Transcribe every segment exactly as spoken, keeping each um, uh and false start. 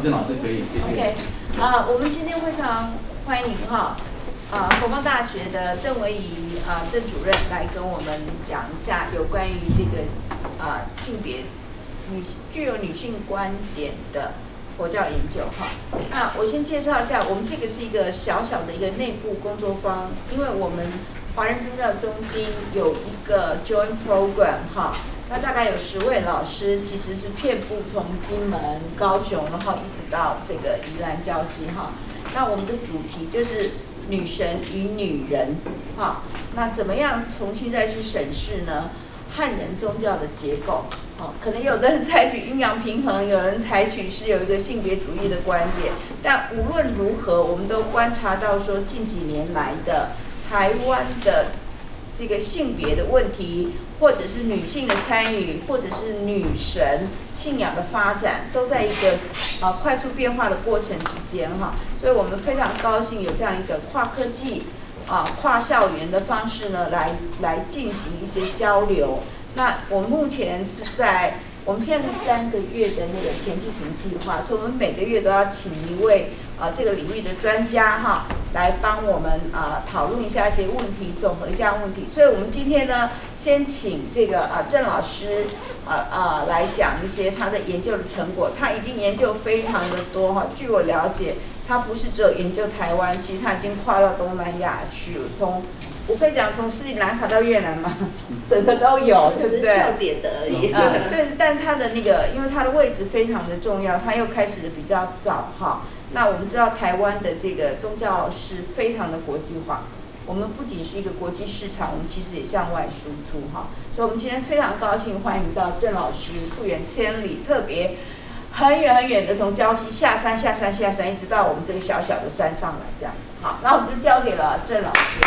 郑老师可以，谢谢。 OK， 啊、呃，我们今天非常欢迎哈，啊、呃，国防大学的郑维仪啊、呃、郑主任来跟我们讲一下有关于这个啊、呃、性别女具有女性观点的佛教研究哈。那我先介绍一下，我们这个是一个小小的一个内部工作坊，因为我们华人宗教中心有一个 joint program 哈。那大概有十位老师，其实是遍布从金门、高雄，然后一直到这个宜兰礁溪哈。那我们的主题就是女神与女人哈。那怎么样重新再去审视呢？汉人宗教的结构，哦，可能有的人采取阴阳平衡，有人采取是有一个性别主义的观点。但无论如何，我们都观察到说，近几年来的台湾的这个性别的问题，或者是女性的参与，或者是女神信仰的发展，都在一个啊快速变化的过程之间哈。所以我们非常高兴有这样一个跨科技啊跨校园的方式呢，来来进行一些交流。那我们目前是在我们现在是三个月的那个前置型计划，所以我们每个月都要请一位啊、呃、这个领域的专家哈，来帮我们啊、呃、讨论一下一些问题，总和一下问题。所以我们今天呢，先请这个啊、呃、郑老师啊啊、呃、来讲一些他的研究的成果。他已经研究非常的多哈，据我了解，他不是只有研究台湾，其实他已经跨到东南亚去了，从我可以讲从斯里兰卡到越南嘛，整个都有，对不对？ 跳点的而已。 嗯，对，但它的那个，因为它的位置非常的重要，它又开始的比较早哈。那我们知道台湾的这个宗教是非常的国际化，我们不仅是一个国际市场，我们其实也向外输出哈。所以我们今天非常高兴欢迎到郑老师不远千里，特别很远很远的从礁溪下山下山下山，一直到我们这个小小的山上来这样子。好，那我们就交给了郑老师。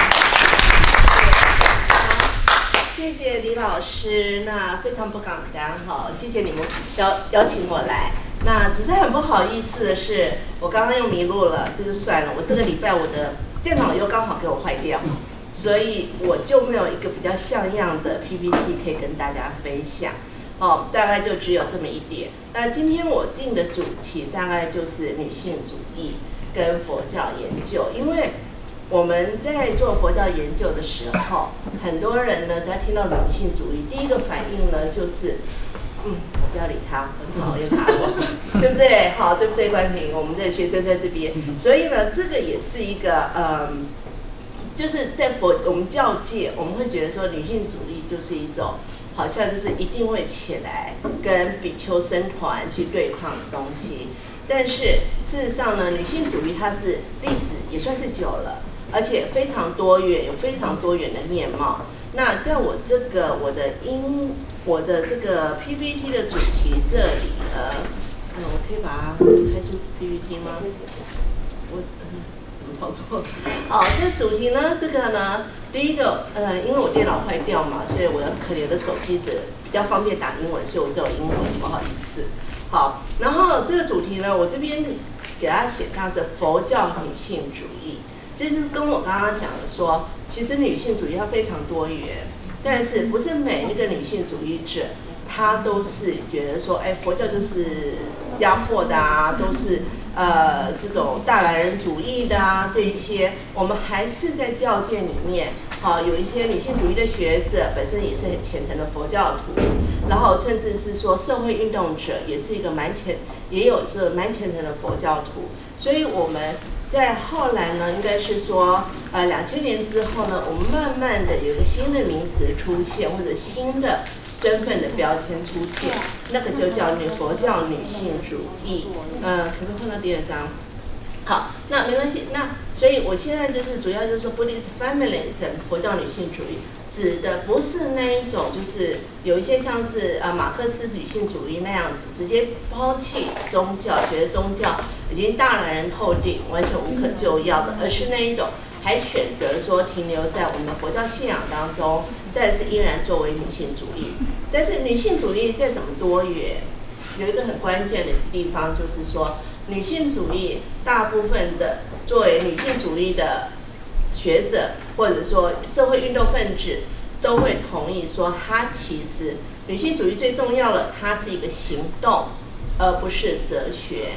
谢谢李老师，那非常不敢当哈，谢谢你们邀邀请我来。那只是很不好意思的是，我刚刚又迷路了，这就算了。我这个礼拜我的电脑又刚好给我坏掉，所以我就没有一个比较像样的 P P T 可以跟大家分享。哦，大概就只有这么一点。那今天我定的主题大概就是女性主义跟佛教研究，因为我们在做佛教研究的时候，很多人呢在听到女性主义，第一个反应呢就是，嗯，我不要理他，很讨厌他我，对不对？好，对不对，关婷？我们的学生在这边，所以呢，这个也是一个嗯，就是在佛我们教界，我们会觉得说女性主义就是一种好像就是一定会起来跟比丘僧团去对抗的东西。但是事实上呢，女性主义它是历史也算是久了，而且非常多元，有非常多元的面貌。那在我这个我的英我的这个 P P T 的主题这里呢，呃，我可以把它开出 P P T 吗？我嗯怎么操作？好，这主题呢，这个呢，第一个呃，因为我电脑坏掉嘛，所以我的可怜的手机只比较方便打英文，所以我只有英文，不好意思。好，然后这个主题呢，我这边给大家写上是佛教女性主义，这就是跟我刚刚讲的说，其实女性主义它非常多元，但是不是每一个女性主义者，她都是觉得说，哎，佛教就是压迫的啊，都是呃这种大男人主义的啊，这一些，我们还是在教界里面，好、有一些女性主义的学者本身也是很虔诚的佛教徒。然后甚至是说社会运动者也是一个蛮虔，也有是蛮虔诚的佛教徒，所以我们在后来呢，应该是说，呃，两千年之后呢，我们慢慢的有一个新的名词出现，或者新的身份的标签出现，那个就叫女佛教女性主义。呃，可不可以换到第二张？好，那没关系。那所以我现在就是主要就是说 Buddhist Feminism 佛教女性主义。指的不是那一种，就是有一些像是呃马克思女性主义那样子，直接抛弃宗教，觉得宗教已经大男人透顶，完全无可救药的，而是那一种还选择说停留在我们的佛教信仰当中，但是依然作为女性主义。但是女性主义再怎么多元，有一个很关键的地方就是说，女性主义大部分的作为女性主义的学者或者说社会运动分子都会同意说，它其实女性主义最重要的，它是一个行动，而不是哲学。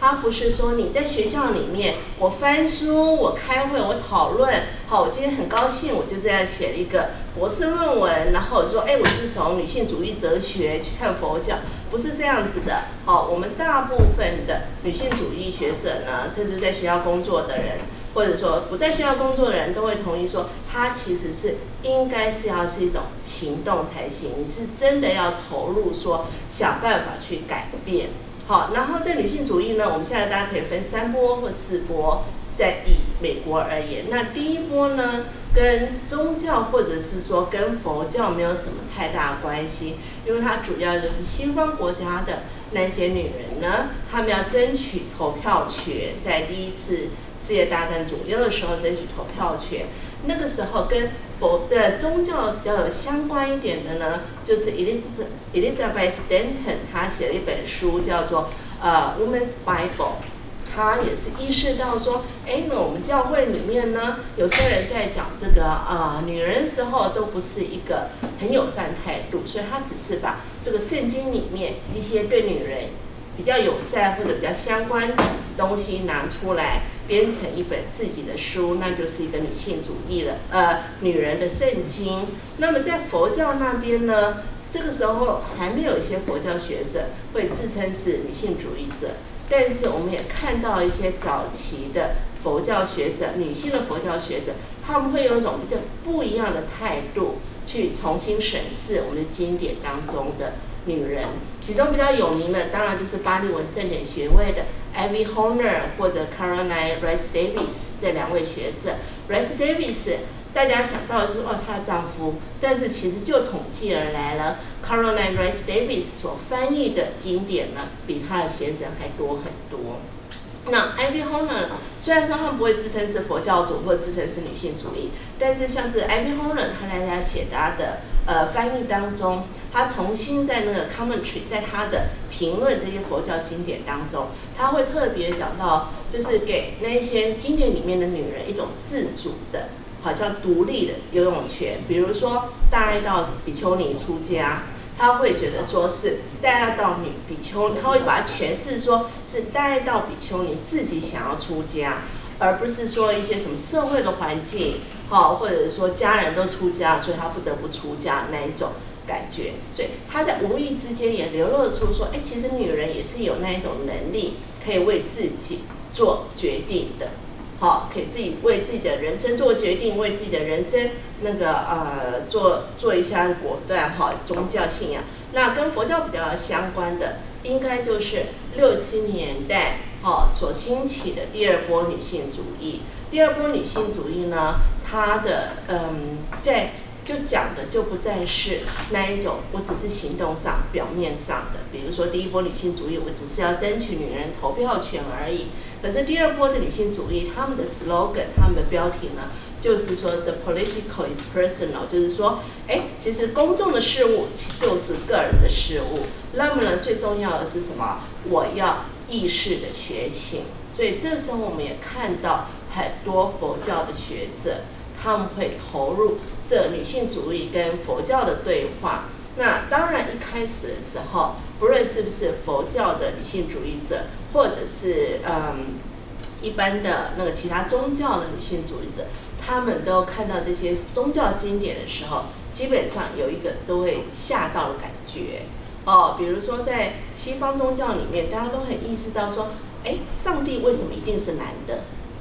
它不是说你在学校里面，我翻书，我开会，我讨论，好，我今天很高兴，我就这样写了一个博士论文，然后我说，哎，我是从女性主义哲学去看佛教，不是这样子的。好，我们大部分的女性主义学者呢，甚至在学校工作的人，或者说不在学校工作的人都会同意说，它其实是应该是要是一种行动才行，你是真的要投入说想办法去改变。好，然后在女性主义呢，我们现在大家可以分三波或四波。在以美国而言，那第一波呢，跟宗教或者是说跟佛教没有什么太大关系，因为它主要就是西方国家的那些女人呢，她们要争取投票权，在第一次世界大战左右的时候争取投票权。那个时候跟佛的宗教比较有相关一点的呢，就是 Elizabeth Elizabeth Stanton 她写了一本书叫做呃 Women's Bible。他也是意识到说，哎，那我们教会里面呢，有些人在讲这个啊、呃，女人的时候都不是一个很友善态度，所以他只是把这个圣经里面一些对女人比较友善或者比较相关的东西拿出来，编成一本自己的书，那就是一个女性主义的呃女人的圣经。那么在佛教那边呢，这个时候还没有一些佛教学者会自称是女性主义者。但是我们也看到一些早期的佛教学者，女性的佛教学者，他们会有一种比较不一样的态度，去重新审视我们的经典当中的女人。其中比较有名的，当然就是巴利文圣典学位的 Ivy Horner 或者 Caroline Rice Davis 这两位学者。Rice Davis 大家想到的是哦，她的丈夫，但是其实就统计而来了 ，Caroline Rice Davis 所翻译的经典呢，比她的先生还多很多。那 Ivy Horner 虽然说他们不会自称是佛教徒或自称是女性主义，但是像是 Ivy Horner 她在她写她的呃翻译当中，她重新在那个 commentary 在她的评论这些佛教经典当中，她会特别讲到，就是给那些经典里面的女人一种自主的。好像独立的游泳权，比如说大爱道比丘尼出家，他会觉得说是大爱道女比丘，他会把它诠释说是大爱道比丘尼自己想要出家，而不是说一些什么社会的环境，好，或者说家人都出家，所以他不得不出家那一种感觉。所以他在无意之间也流露出说，哎，其实女人也是有那一种能力，可以为自己做决定的。好，可以自己为自己的人生做决定，为自己的人生那个呃做做一下果断。哈，宗教信仰，那跟佛教比较相关的，应该就是六七年代哈所兴起的第二波女性主义。第二波女性主义呢，它的嗯在就讲的就不再是那一种我只是行动上表面上的，比如说第一波女性主义，我只是要争取女人投票权而已。可是第二波的女性主义，他们的 slogan， 他们的标题呢，就是说 the political is personal， 就是说，哎，其实公众的事物就是个人的事物。那么呢，最重要的是什么？我要意识的觉醒。所以这时候我们也看到很多佛教的学者，他们会投入这女性主义跟佛教的对话。那当然一开始的时候，不论是不是佛教的女性主义者，或者是嗯一般的那个其他宗教的女性主义者，他们都看到这些宗教经典的时候，基本上有一个都会吓到的感觉哦。比如说在西方宗教里面，大家都很意识到说，哎，上帝为什么一定是男的？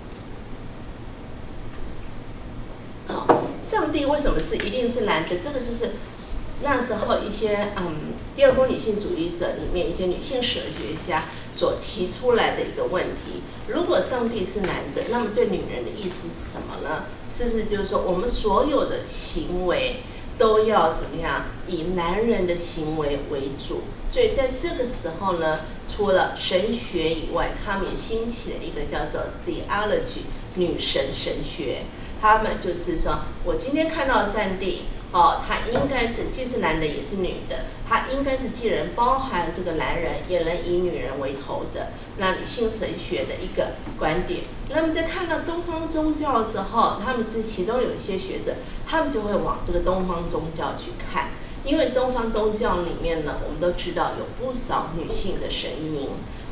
哦，上帝为什么是一定是男的？这个就是那时候一些嗯第二波女性主义者里面一些女性哲学家所提出来的一个问题：如果上帝是男的，那么对女人的意思是什么呢？是不是就是说我们所有的行为都要怎么样以男人的行为为主？所以在这个时候呢，除了神学以外，他们也兴起了一个叫做 theology 女神神学。他们就是说，我今天看到上帝，哦，他应该是既是男的也是女的，他应该是既能包含这个男人，也能以女人为头的，那女性神学的一个观点。那么在看到东方宗教的时候，他们这其中有一些学者，他们就会往这个东方宗教去看，因为东方宗教里面呢，我们都知道有不少女性的神明。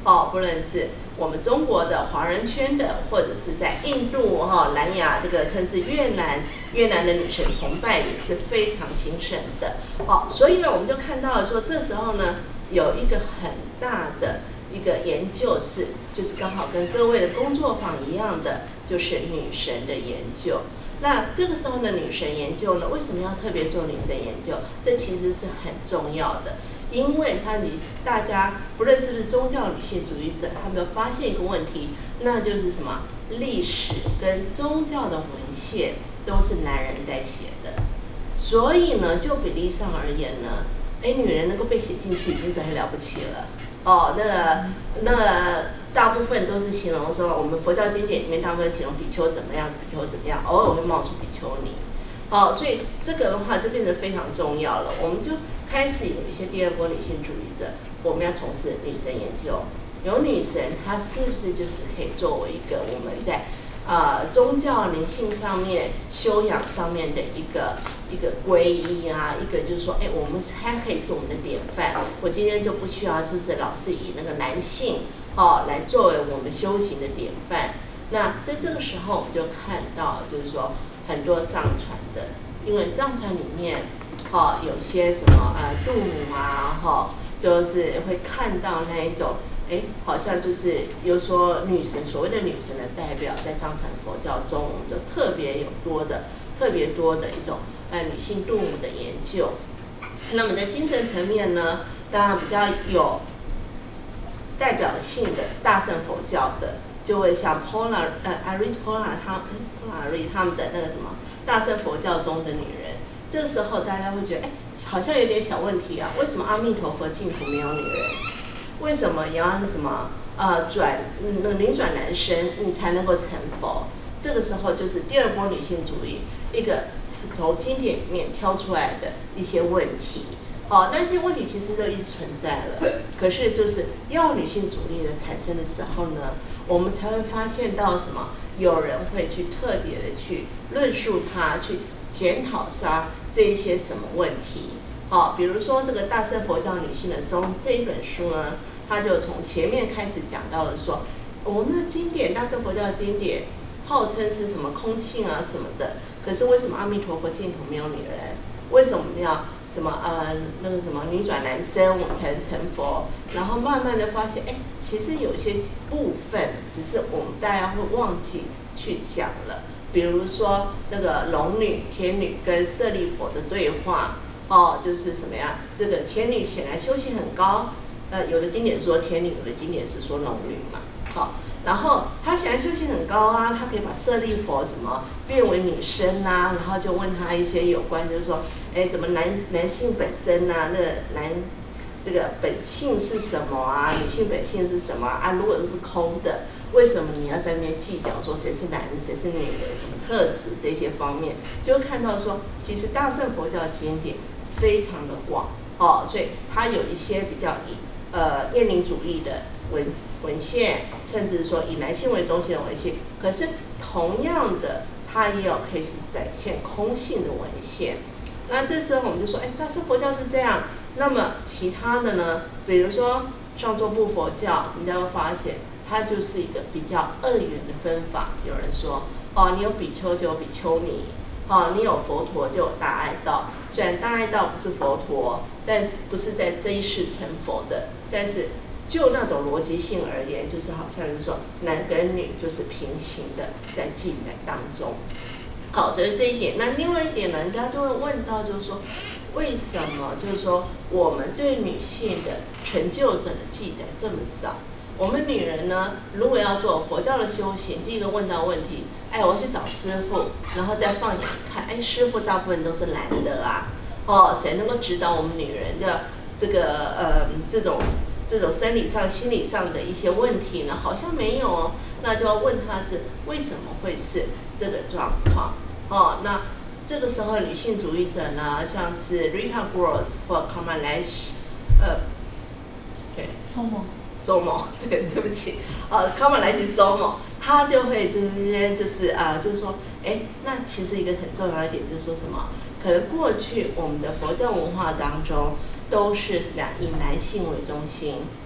哦，不论是我们中国的华人圈的，或者是在印度哈、哦、南亚这个甚至越南，越南的女神崇拜也是非常兴盛的。好、哦，所以呢，我们就看到了说，这时候呢，有一个很大的一个研究是，就是刚好跟各位的工作坊一样的，就是女神的研究。那这个时候的女神研究呢，为什么要特别做女神研究？这其实是很重要的。因为他女大家不论是不是宗教女性主义者，他们发现一个问题，那就是什么？历史跟宗教的文献都是男人在写的，所以呢，就比例上而言呢，哎，女人能够被写进去已经是很了不起了。哦，那个那个大部分都是形容说，我们佛教经典里面大部分形容比丘怎么样，比丘怎么样，偶尔会冒出比丘尼。哦，所以这个的话就变得非常重要了。我们就开始有一些第二波女性主义者，我们要从事女神研究。有女神，她是不是就是可以作为一个我们在呃宗教灵性上面修养上面的一个一个皈依啊？一个就是说，哎，我们它可以是我们的典范。我今天就不需要就是老是以那个男性哦来作为我们修行的典范。那在这个时候，我们就看到就是说。很多藏传的，因为藏传里面，哈、哦、有些什么呃度母啊，哈、哦，就是会看到那一种，哎，好像就是有说女神，所谓的女神的代表，在藏传佛教中，我们就特别有多的、特别多的一种呃女性度母的研究。那么在精神层面呢，当然比较有代表性的大乘佛教的。就会像 Pola 呃 Ari Pola 他 Pola Ari 他们的那个什么大乘佛教中的女人，这个时候大家会觉得，哎，好像有点小问题啊。为什么阿弥陀佛净土没有女人？为什么也要什么呃转嗯女转男生你才能够成佛？这个时候就是第二波女性主义一个从经典里面挑出来的一些问题。好、哦，那这些问题其实都一直存在了。可是就是要女性主义的产生的时候呢，我们才会发现到什么？有人会去特别的去论述它，去检讨它这一些什么问题。好、哦，比如说这个《大乘佛教女性的宗》这一本书呢，它就从前面开始讲到了说，我们的经典大乘佛教经典号称是什么空性啊什么的，可是为什么阿弥陀佛净土没有女人？为什么我们要？什么呃那个什么女转男生我们才能成佛，然后慢慢的发现，哎，其实有些部分只是我们大家会忘记去讲了，比如说那个龙女、天女跟舍利佛的对话，哦，就是什么呀？这个天女显然修行很高，呃，有的经典是说天女，有的经典是说龙女嘛，好、哦。然后他显然修行很高啊，他可以把舍利佛怎么变为女生啊，然后就问他一些有关，就是说，哎，怎么男男性本身啊，那个男这个本性是什么啊？女性本性是什么啊？如果都是空的，为什么你要在那边计较说谁是男的，谁是女的，什么特质这些方面，就会看到说，其实大乘佛教经典非常的广哦，所以它有一些比较以呃厌女主义的文。文献，甚至说以男性为中心的文献，可是同样的，它也有可以是展现空性的文献。那这时候我们就说，哎，大乘佛教是这样，那么其他的呢？比如说上座部佛教，你就会发现它就是一个比较二元的分法。有人说，哦，你有比丘就有比丘尼，哦，你有佛陀就有大爱道。虽然大爱道不是佛陀，但是不是在这一世成佛的，但是。就那种逻辑性而言，就是好像是说男跟女就是平行的，在记载当中。好，这是这一点。那另外一点呢，人家就会问到，就是说，为什么就是说我们对女性的成就者的记载这么少？我们女人呢，如果要做佛教的修行，第一个问到问题，哎，我要去找师傅，然后再放眼看，哎，师傅大部分都是男的啊，哦，谁能够指导我们女人的这个呃这种？这种生理上、心理上的一些问题呢，好像没有哦。那就要问他是为什么会是这个状况哦。那这个时候，女性主义者呢，像是 Rita Gross 或 Kamalash， 呃，对 ，Somo Somo， 对，对不起，呃 Kamalash Somo， 他就会这边就是啊、呃，就是说，哎，那其实一个很重要的点就是说什么？可能过去我们的佛教文化当中。都是以男性为中心，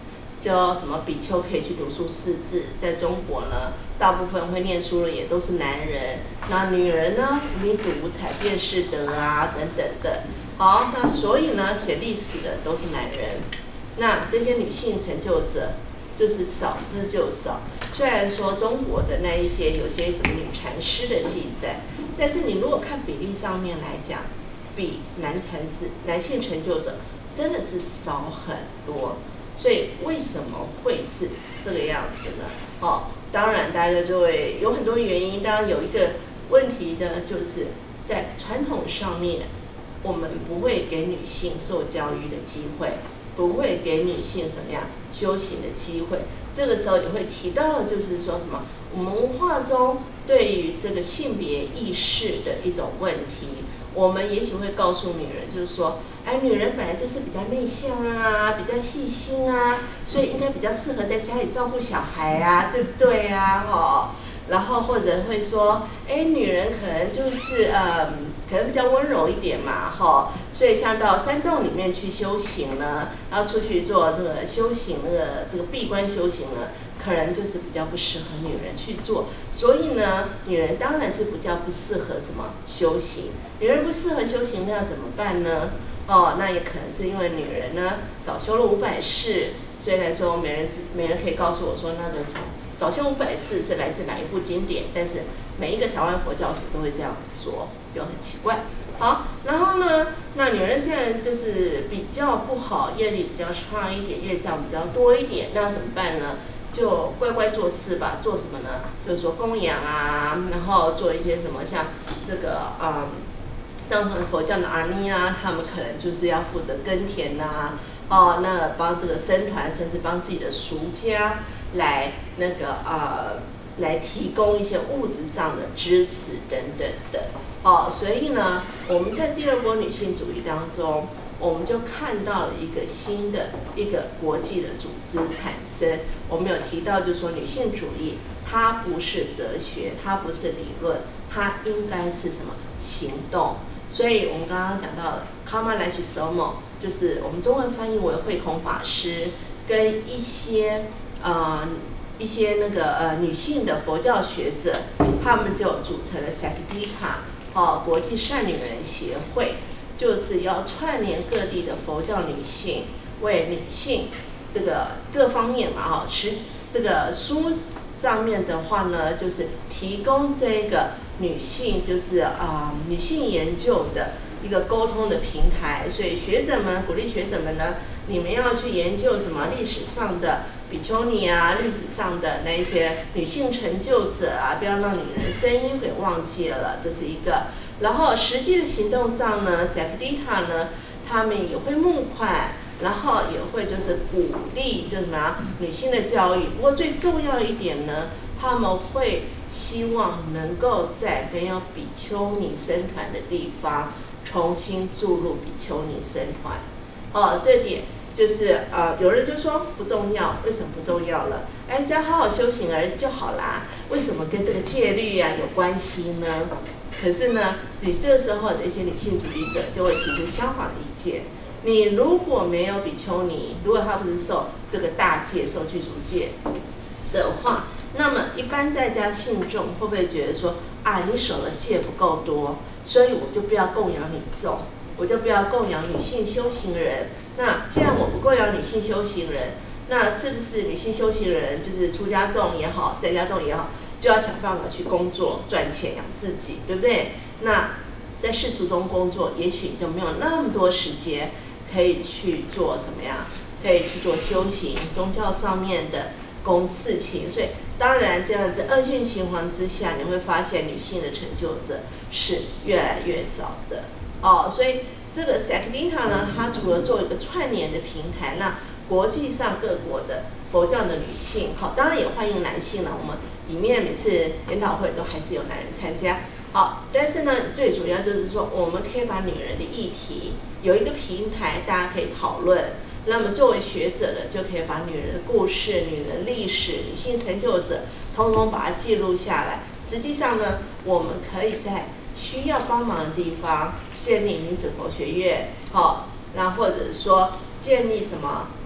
就什么比丘可以去读书识字，在中国呢，大部分会念书的也都是男人，那女人呢，女子无才便是德啊，等等的。好，那所以呢，写历史的都是男人，那这些女性成就者就是少之就少。虽然说中国的那一些有些什么女禅师的记载，但是你如果看比例上面来讲，比男禅师、男性成就者真的是少很多。所以为什么会是这个样子呢？哦，当然大家就会有很多原因。当然有一个问题呢，就是在传统上面，我们不会给女性受教育的机会，不会给女性什么样修行的机会。这个时候也会提到了，就是说什么我们文化中对于这个性别意识的一种问题。我们也许会告诉女人，就是说，哎，女人本来就是比较内向啊，比较细心啊，所以应该比较适合在家里照顾小孩啊，对不对啊？哦，然后或者会说，哎，女人可能就是呃，可能比较温柔一点嘛，哈、哦，所以像到山洞里面去修行呢，然后出去做这个修行，那个这个闭关修行呢。可能就是比较不适合女人去做，所以呢，女人当然是比较不适合什么修行。女人不适合修行，那要怎么办呢？哦，那也可能是因为女人呢少修了五百世。虽然说没人没人可以告诉我说那个从少修五百世是来自哪一部经典，但是每一个台湾佛教徒都会这样子说，就很奇怪。好，然后呢，那女人既然就是比较不好，业力比较差一点，业障比较多一点，那怎么办呢？就乖乖做事吧，做什么呢？就是说供养啊，然后做一些什么像这个啊，藏传佛教的阿尼啊，他们可能就是要负责耕田呐、啊，哦，那帮这个僧团，甚至帮自己的俗家来那个呃，来提供一些物质上的支持等等的。哦，所以呢，我们在第二波女性主义当中。我们就看到了一个新的一个国际的组织产生。我们有提到，就是说女性主义它不是哲学，它不是理论，它应该是什么行动。所以我们刚刚讲到了 Karma Life Somo， 就是我们中文翻译为慧空法师，跟一些呃一些那个呃女性的佛教学者，他们就组成了 Sakdika 哦国际善女人协会。就是要串联各地的佛教女性，为女性这个各方面嘛，哈，实这个书上面的话呢，就是提供这个女性就是啊、呃、女性研究的一个沟通的平台。所以学者们鼓励学者们呢，你们要去研究什么历史上的比丘尼啊，历史上的那一些女性成就者啊，不要让女人声音给忘记了，这是一个。然后实际的行动上呢 ，Sakdika 呢，他们也会募款，然后也会就是鼓励就什么女性的教育。不过最重要一点呢，他们会希望能够在没有比丘尼僧团的地方重新注入比丘尼僧团。哦，这点就是呃，有人就说不重要，为什么不重要了？哎，只要好好修行而已就好啦，为什么跟这个戒律啊有关系呢？可是呢，你这个时候的一些女性主义者就会提出相反的意见。你如果没有比丘尼，如果她不是受这个大戒、受具足戒的话，那么一般在家信众会不会觉得说啊，你守的戒不够多，所以我就不要供养女众，我就不要供养女性修行人。那既然我不供养女性修行人，那是不是女性修行人就是出家众也好，在家众也好？就要想办法去工作赚钱养自己，对不对？那在世俗中工作，也许就没有那么多时间可以去做什么呀？可以去做修行、宗教上面的公事情。所以，当然这样子恶性循环之下，你会发现女性的成就者是越来越少的哦。所以这个 Sakdika 呢，它除了做一个串联的平台，那国际上各国的佛教的女性，好，当然也欢迎男性了。我们里面每次研讨会都还是有男人参加，好，但是呢，最主要就是说，我们可以把女人的议题有一个平台，大家可以讨论。那么作为学者的，就可以把女人的故事、女人历史、女性成就者，通通把它记录下来。实际上呢，我们可以在需要帮忙的地方建立女子佛学院，好，那或者说建立什么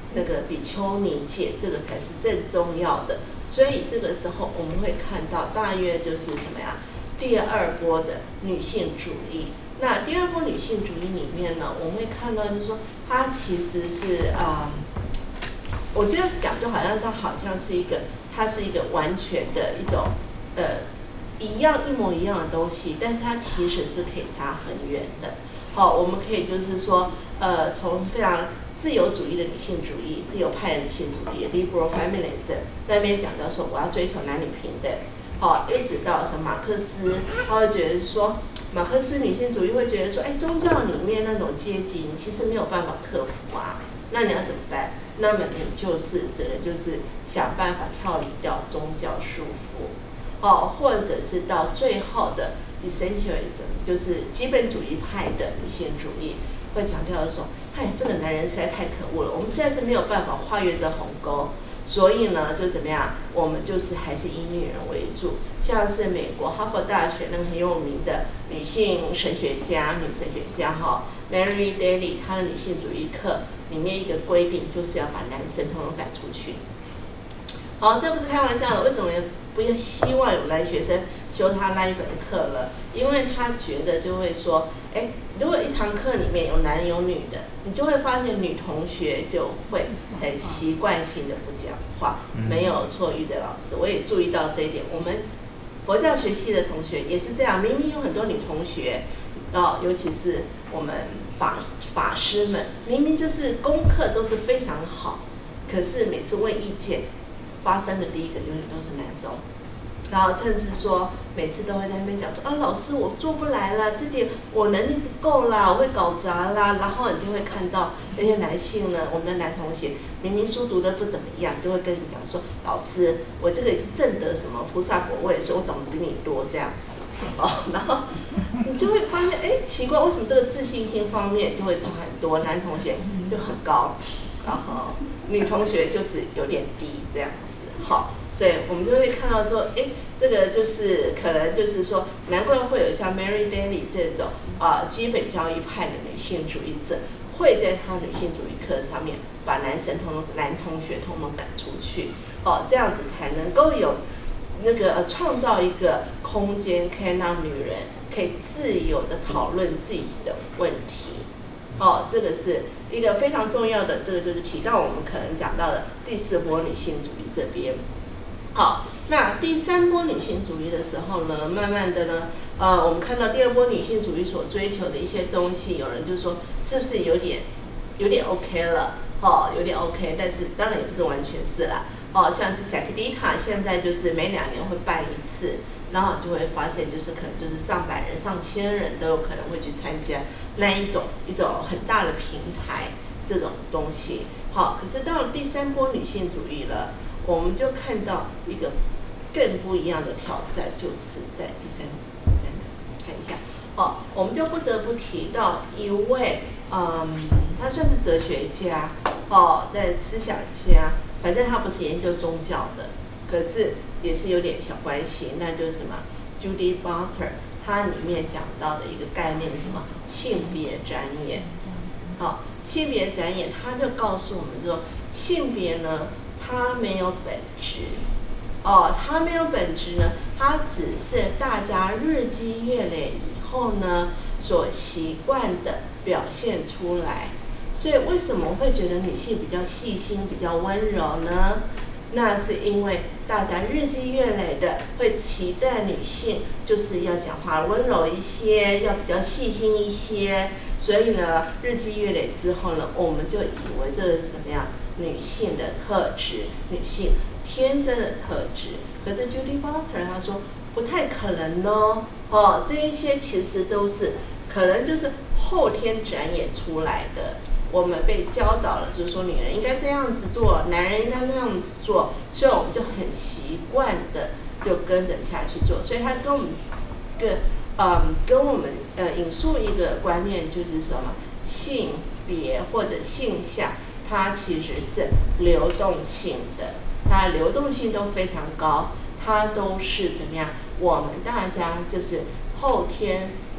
那个比丘尼戒，这个才是最重要的。所以这个时候我们会看到，大约就是什么呀？第二波的女性主义。那第二波女性主义里面呢，我们会看到就是说，它其实是啊、嗯，我这样讲就好像是好像是一个，它是一个完全的一种呃一样一模一样的东西，但是它其实是可以差很远的。好，我们可以就是说，呃，从非常自由主义的女性主义、自由派的女性主义 （liberal feminism） 那边讲到说，我要追求男女平等。好，一直到什么马克思，他会觉得说，马克思女性主义会觉得说，哎，宗教里面那种阶级，你其实没有办法克服啊，那你要怎么办？那么你就是只能就是想办法跳离掉宗教束缚，哦，或者是到最后的 essentialism， 就是基本主义派的女性主义，会强调说，嗨，这个男人实在太可恶了，我们实在是没有办法跨越这鸿沟。所以呢，就怎么样？我们就是还是以女人为主，像是美国哈佛大学那个很有名的女性神学家、女神学家哈 Mary Daly， 她的女性主义课里面一个规定就是要把男生统统赶出去。好，这不是开玩笑的，为什么不要希望有男学生修他那一本课了？因为他觉得就会说，哎，如果一堂课里面有男有女的，你就会发现女同学就会很习惯性的不讲话。没有错，玉哲老师，我也注意到这一点。我们佛教学系的同学也是这样，明明有很多女同学，哦，尤其是我们法法师们，明明就是功课都是非常好，可是每次问意见，发生的第一个永远都是男生。然后甚至说，每次都会在那边讲说啊，老师我做不来啦，这点我能力不够啦，我会搞砸啦。然后你就会看到那些男性呢，我们的男同学明明书读得不怎么样，就会跟你讲说，老师我这个已经证得什么菩萨果位，所以我懂得比你多这样子。哦，然后你就会发现，哎，奇怪，为什么这个自信心方面就会差很多？男同学就很高，然后女同学就是有点低这样子。好。所以我们就会看到说，哎，这个就是可能就是说，难怪会有像 Mary Daly 这种啊、呃、基本教育派的女性主义者，会在她女性主义课上面把男生同男同学通通赶出去，哦，这样子才能够有那个呃创造一个空间，可以让女人可以自由的讨论自己的问题。哦，这个是一个非常重要的，这个就是提到我们可能讲到的第四波女性主义这边。好，那第三波女性主义的时候呢，慢慢的呢，呃，我们看到第二波女性主义所追求的一些东西，有人就说是不是有点有点 OK 了，哦，有点 OK， 但是当然也不是完全是啦，哦，像是 Sakdita 现在就是每两年会办一次，然后就会发现就是可能就是上百人、上千人都有可能会去参加那一种一种很大的平台这种东西。好，可是到了第三波女性主义了。我们就看到一个更不一样的挑战，就是在第三第三个看一下，哦，我们就不得不提到一位，嗯，他算是哲学家，哦，但思想家，反正他不是研究宗教的，可是也是有点小关系，那就是什么 ，Judith Butler， 他里面讲到的一个概念是什么？性别展演，好、哦，性别展演，他就告诉我们说，性别呢。它没有本质，哦，它没有本质呢，它只是大家日积月累以后呢，所习惯的表现出来。所以为什么会觉得女性比较细心、比较温柔呢？那是因为大家日积月累的会期待女性就是要讲话温柔一些，要比较细心一些。所以呢，日积月累之后呢，我们就以为这是什么样？女性的特质，女性天生的特质。可是 Judith Butler 她说不太可能哦，哦，这一些其实都是可能就是后天展演出来的。我们被教导了，就是说女人应该这样子做，男人应该那样子做，所以我们就很习惯的就跟着下去做。所以他跟我们跟嗯跟我们呃引述一个观念，就是什么性别或者性向。它其实是流动性的，它流动性都非常高，它都是怎么样？我们大家就是后天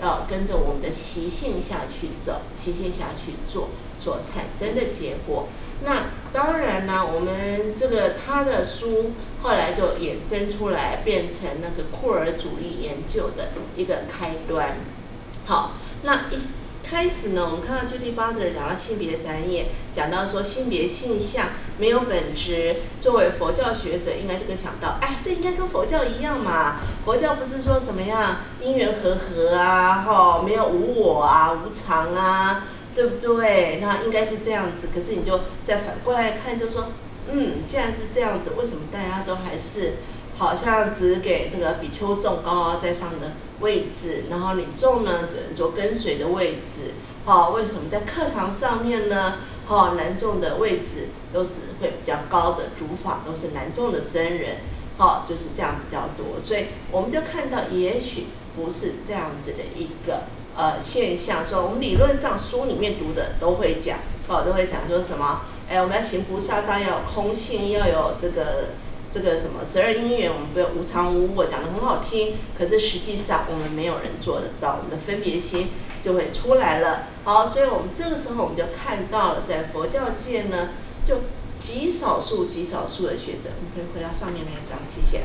要跟着我们的习性下去走，习性下去做所产生的结果。那当然呢，我们这个他的书后来就衍生出来，变成那个库尔主义研究的一个开端。好，那一开始呢，我们看到 Judith Butler 讲到性别专业，讲到说性别现象没有本质。作为佛教学者，应该就会想到，哎，这应该跟佛教一样嘛。佛教不是说什么样因缘和合啊，吼，没有无我啊，无常啊。对不对？那应该是这样子，可是你就再反过来看，就说，嗯，既然是这样子，为什么大家都还是好像只给这个比丘众高高在上的位置，然后女众呢只能做跟随的位置？好，为什么在课堂上面呢？好，男众的位置都是会比较高的，主法都是男众的僧人，好，就是这样比较多，所以我们就看到，也许不是这样子的一个。呃，现象说，我们理论上书里面读的都会讲，哦，都会讲说什么？哎，我们要行菩萨道，要有空性，要有这个这个什么十二因缘，我们不要无常无我，讲得很好听，可是实际上我们没有人做得到，我们的分别心就会出来了。好，所以我们这个时候我们就看到了，在佛教界呢，就极少数极少数的学者，我们可以回到上面那一张，谢谢。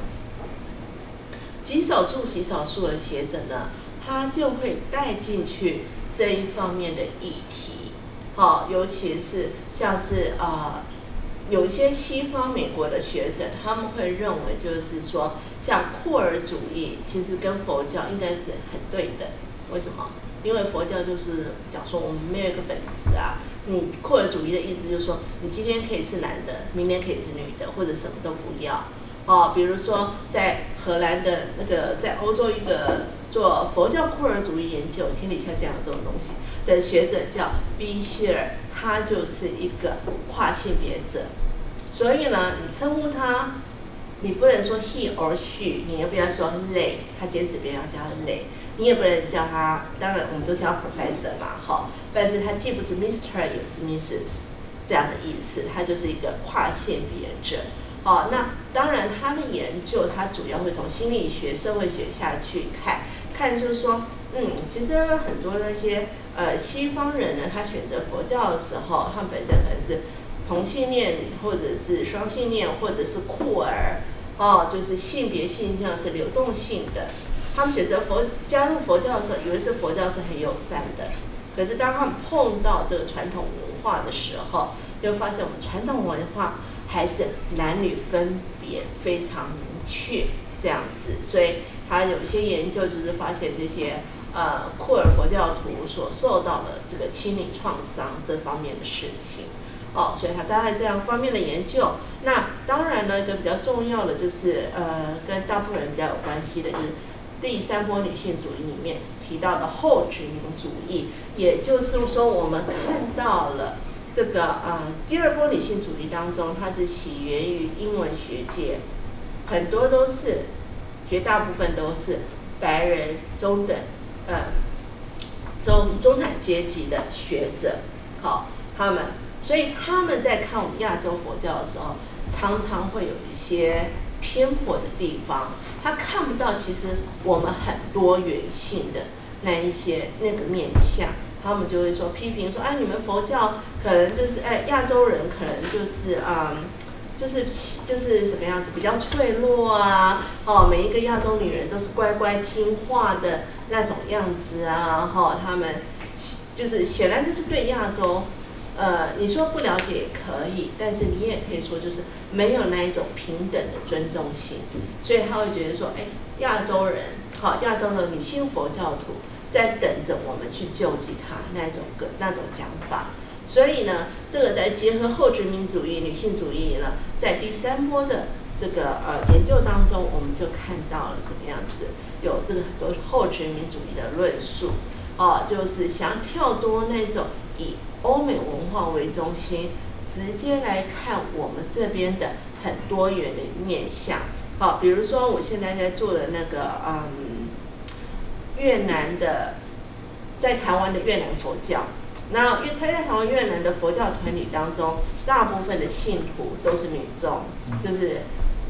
极少数极少数的学者呢，他就会带进去这一方面的议题，好，尤其是像是呃，有一些西方美国的学者，他们会认为就是说，像库尔主义其实跟佛教应该是很对的。为什么？因为佛教就是讲说我们没有一个本质啊。你库尔主义的意思就是说，你今天可以是男的，明天可以是女的，或者什么都不要。哦，比如说在荷兰的那个，在欧洲一个做佛教库尔主义研究，天底下讲这种东西的学者叫 B. Scher， 他就是一个跨性别者。所以呢，你称呼他，你不能说 he or she， 你也不要说 they， 他坚持别人要叫 they， 你也不能叫他，当然我们都叫 professor 嘛，哈，但是他既不是 Mister 也不是 Missus 这样的意思，他就是一个跨性别者。好，那当然他的研究，他主要会从心理学、社会学下去看，看就是说，嗯，其实呢，很多那些呃西方人呢，他选择佛教的时候，他们本身可能是同性恋，或者是双性恋，或者是酷儿，哦，就是性别现象是流动性的。他们选择佛加入佛教的时候，以为是佛教是很友善的，可是当他们碰到这个传统文化的时候，就发现我们传统文化还是男女分别非常明确这样子，所以他有一些研究就是发现这些呃库尔佛教徒所受到的这个心理创伤这方面的事情，哦，所以他大概这样方面的研究。那当然呢，一个比较重要的就是呃跟大部分人比较有关系的，就是第三波女性主义里面提到的后殖民主义，也就是说我们看到了。这个呃，第二波女性主义当中，它是起源于英文学界，很多都是，绝大部分都是白人中等，呃，中中产阶级的学者，好，他们，所以他们在看我们亚洲佛教的时候，常常会有一些偏颇的地方，他看不到其实我们很多元性的那一些那个面向。他们就会说批评说，哎，你们佛教可能就是哎亚洲人可能就是嗯，就是就是什么样子比较脆弱啊，哦，每一个亚洲女人都是乖乖听话的那种样子啊，哈、哦，他们就是显然就是对亚洲，呃，你说不了解也可以，但是你也可以说就是没有那一种平等的尊重性，所以他会觉得说，哎，亚洲人，好、哦，亚洲的女性佛教徒。在等着我们去救济他那种个那种讲法，所以呢，这个在结合后殖民主义、女性主义呢，在第三波的这个呃研究当中，我们就看到了什么样子，有这个很多后殖民主义的论述，哦，就是想跳脱那种以欧美文化为中心，直接来看我们这边的很多元的面向，好、哦，比如说我现在在做的那个嗯。越南的，在台湾的越南佛教，那因为他在台湾越南的佛教团体当中，大部分的信徒都是女众，就是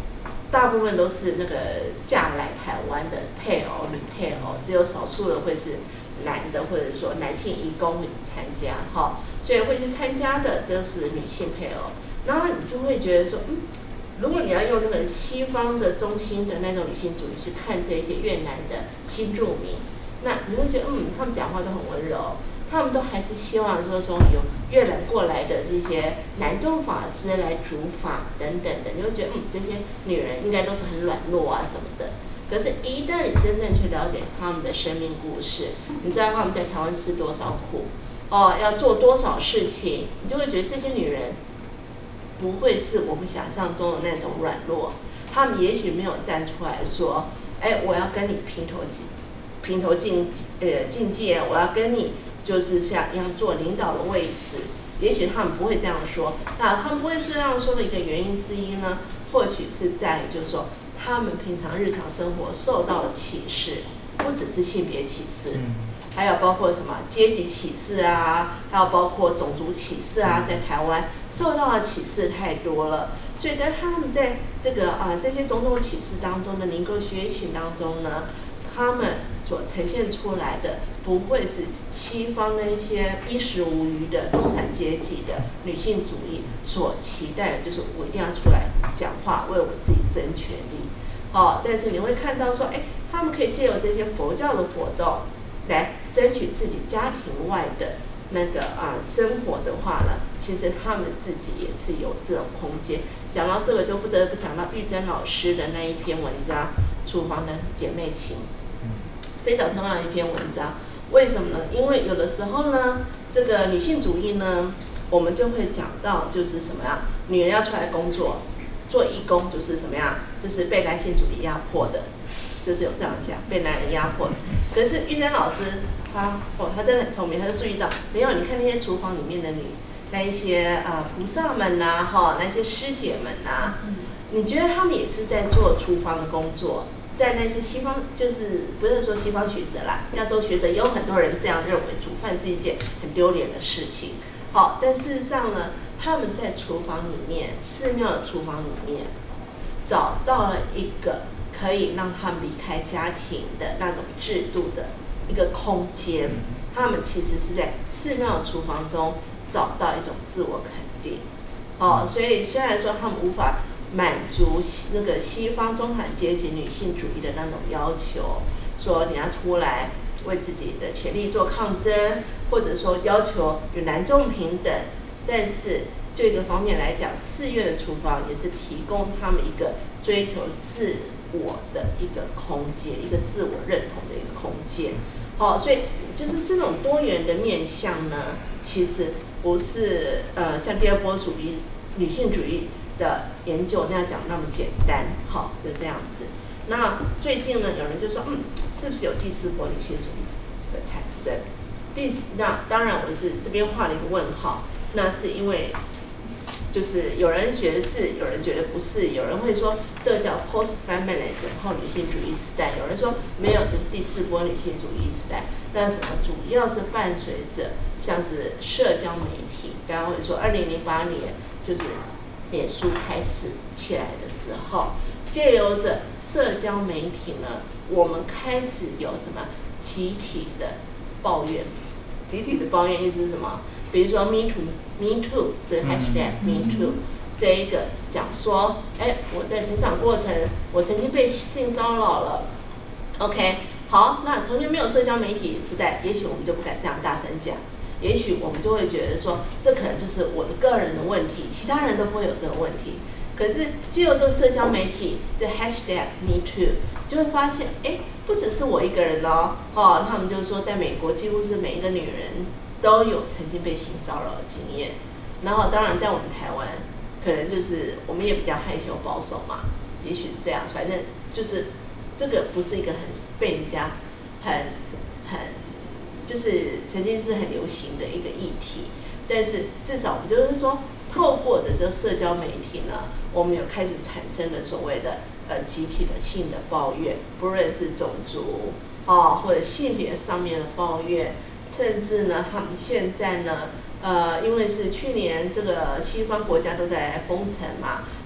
大部分都是那个嫁来台湾的配偶、女配偶，只有少数的会是男的，或者说男性移工会去参加，哈，所以会去参加的这是女性配偶。然后你就会觉得说，嗯，如果你要用那个西方的中心的那种女性主义去看这些越南的新住民，那你会觉得，嗯，他们讲话都很温柔。他们都还是希望说说有越南过来的这些男众法师来主法等等的，你会觉得嗯，这些女人应该都是很软弱啊什么的。可是，一旦你真正去了解他们的生命故事，你知道他们在台湾吃多少苦，哦，要做多少事情，你就会觉得这些女人不会是我们想象中的那种软弱。他们也许没有站出来说，哎，我要跟你平头进平头进呃境界，我要跟你。就是像一样做领导的位置，也许他们不会这样说。那他们不会是这样说的一个原因之一呢？或许是在于，就是说他们平常日常生活受到的歧视，不只是性别歧视，还有包括什么阶级歧视啊，还有包括种族歧视啊，在台湾受到的歧视太多了。所以在他们在这个啊、呃、这些种种歧视当中的negotiation当中呢，他们所呈现出来的不会是西方那些衣食无余的中产阶级的女性主义所期待的，就是我一定要出来讲话，为我自己争权利。哦，但是你会看到说，哎，他们可以借由这些佛教的活动来争取自己家庭外的那个啊、呃、生活的话呢，其实他们自己也是有这种空间。讲到这个，就不得不讲到玉珍老师的那一篇文章《厨房的姐妹情》。非常重要的一篇文章，为什么呢？因为有的时候呢，这个女性主义呢，我们就会讲到就是什么呀？女人要出来工作，做义工就是什么呀？就是被男性主义压迫的，就是有这样讲，被男人压迫的。可是玉珍老师他哦，他真的很聪明，他就注意到，没有，你看那些厨房里面的女，那一些啊、呃、菩萨们呐、啊，哈，那些师姐们呐、啊，你觉得他们也是在做厨房的工作？在那些西方，就是不是说西方学者啦，亚洲学者也有很多人这样认为，煮饭是一件很丢脸的事情。好，但事实上呢，他们在厨房里面，寺庙的厨房里面，找到了一个可以让他们离开家庭的那种制度的一个空间。他们其实是在寺庙的厨房中找到一种自我肯定。哦，所以虽然说他们无法满足那个西方中产阶级女性主义的那种要求，说你要出来为自己的权利做抗争，或者说要求与男众平等。但是这个方面来讲，寺院的厨房也是提供他们一个追求自我的一个空间，一个自我认同的一个空间。好、哦，所以就是这种多元的面向呢，其实不是呃像第二波主义女性主义的研究那样讲那么简单，好，就这样子。那最近呢，有人就说，嗯，是不是有第四波女性主义的产生？第那当然我是这边画了一个问号，那是因为就是有人觉得是，有人觉得不是，有人会说这叫 post feminism 后女性主义时代，有人说没有，这是第四波女性主义时代。那什么主要是伴随着像是社交媒体，刚刚会说二零零八年就是脸书开始起来的时候，借由着社交媒体呢，我们开始有什么集体的抱怨，集体的抱怨意思是什么？比如说 Me Too，Me Too 这 hashtag Me Too 这一个讲说，哎，我在成长过程，我曾经被性骚扰了。OK， 好，那从前没有社交媒体时代，也许我们就不敢这样大声讲。也许我们就会觉得说，这可能就是我的个人的问题，其他人都不会有这个问题。可是，藉由这个社交媒体，这 hashtag Me Too， 就会发现，哎，不只是我一个人咯，哦，他们就说，在美国几乎是每一个女人都有曾经被性骚扰的经验。然后，当然在我们台湾，可能就是我们也比较害羞保守嘛，也许是这样，反正就是这个不是一个很被人家很很。就是曾经是很流行的一个议题，但是至少我们就是说，透过着这个社交媒体呢，我们有开始产生了所谓的呃集体的性的抱怨，不论是种族哦或者性别上面的抱怨，甚至呢，他们现在呢，呃，因为是去年这个西方国家都在封城嘛，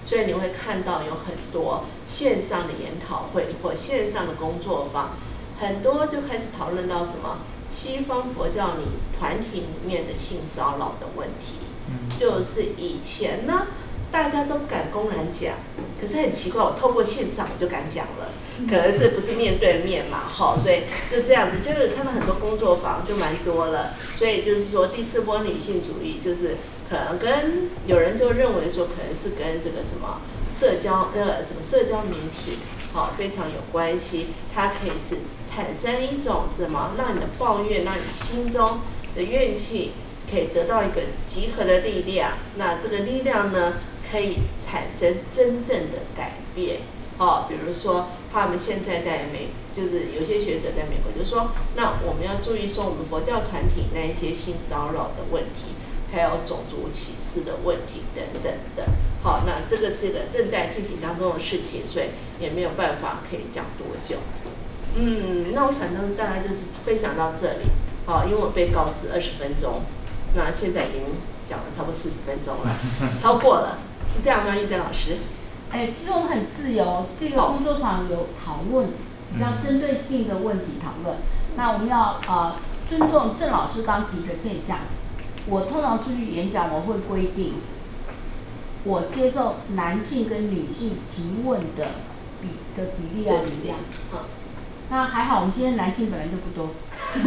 所以你会看到有很多线上的研讨会或线上的工作坊，很多就开始讨论到什么西方佛教里团体里面的性骚扰的问题。就是以前呢，大家都敢公然讲，可是很奇怪，我透过线上我就敢讲了，可能是不是面对面嘛，哈，所以就这样子，就是看到很多工作坊就蛮多了，所以就是说第四波女性主义就是可能跟有人就认为说可能是跟这个什么社交呃什么社交媒体好非常有关系，它可以是产生一种什么让你的抱怨，让你心中的怨气可以得到一个集合的力量，那这个力量呢，可以产生真正的改变。哦，比如说他们现在在美，就是有些学者在美国就说，那我们要注意说我们佛教团体那一些性骚扰的问题，还有种族歧视的问题等等的。好，那这个是一个正在进行当中的事情，所以也没有办法可以讲多久。嗯，那我想呢，大概就是分享到这里。好，因为我被告知二十分钟。那现在已经讲了差不多四十分钟了，超过了，是这样吗？玉珍老师？ 哎，其实我们很自由，这个工作坊有讨论比较针对性的问题讨论。那我们要呃尊重郑老师刚提的现象。我通常出去演讲，我会规定我接受男性跟女性提问的比的比例要一样。那还好，我们今天男性本来就不多。